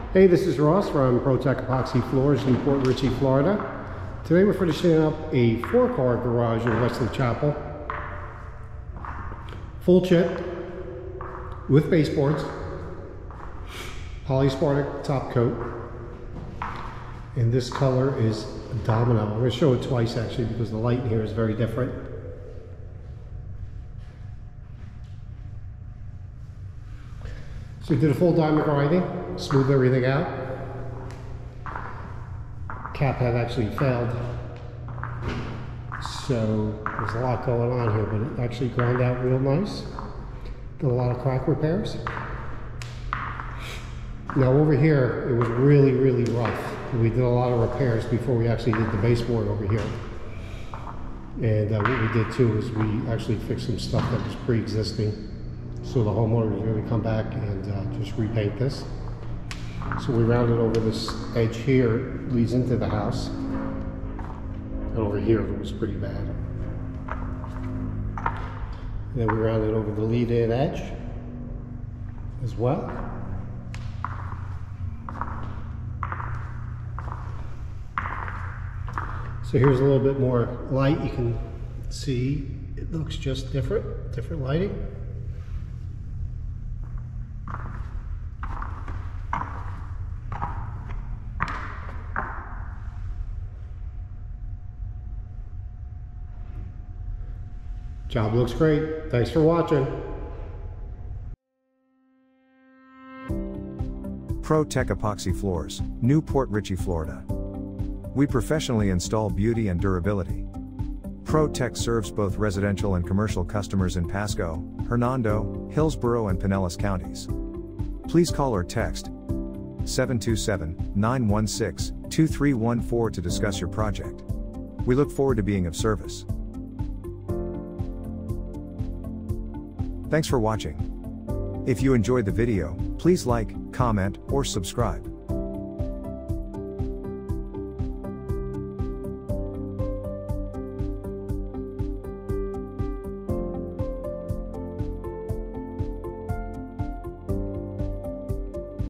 Hey, this is Ross from ProTech Epoxy Floors in Port Richey, Florida. Today we're finishing up a 4-car garage in Wesley Chapel. Full chip with baseboards, Polysport top coat, and this color is Domino. I'm going to show it twice actually because the light in here is very different. So we did a full diamond grinding, smoothed everything out. Cap had actually failed, so there's a lot going on here, but it actually ground out real nice. Did a lot of crack repairs. Now over here, it was really, really rough. We did a lot of repairs before we actually did the baseboard over here. And what we did too is we actually fixed some stuff that was pre-existing. So the homeowner is going to come back and just repaint this. So we rounded over this edge here, leads into the house. And over here it was pretty bad. And then we rounded over the lead-in edge as well. So here's a little bit more light. You can see it looks just different lighting. Job looks great. Thanks for watching. ProTech Epoxy Floors, New Port Richey, Florida. We professionally install beauty and durability. ProTech serves both residential and commercial customers in Pasco, Hernando, Hillsborough and Pinellas counties. Please call or text 727-916-2314 to discuss your project. We look forward to being of service. Thanks for watching. If you enjoyed the video, please like, comment, or subscribe.